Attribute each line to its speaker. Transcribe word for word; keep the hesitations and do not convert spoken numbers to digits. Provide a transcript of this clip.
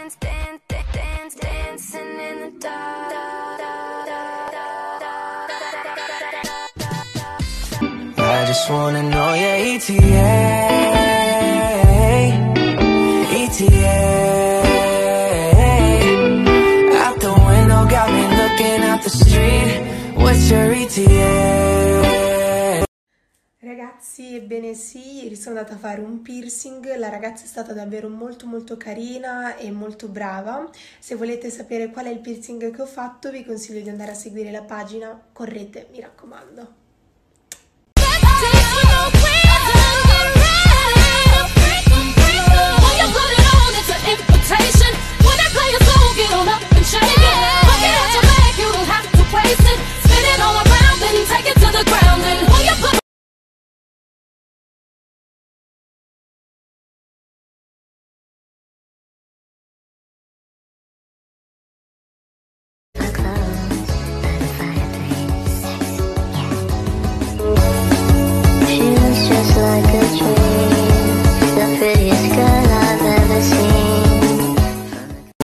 Speaker 1: dance, dance, dance, dancing in the dark.
Speaker 2: I just wanna know your E T A, E T A. Out the window, got me looking at the street. What's your E T A?
Speaker 3: Ragazzi, ebbene sì, ieri sono andata a fare un piercing, la ragazza è stata davvero molto molto carina e molto brava. Se volete sapere qual è il piercing che ho fatto, vi consiglio di andare a seguire la pagina, correte, mi raccomando.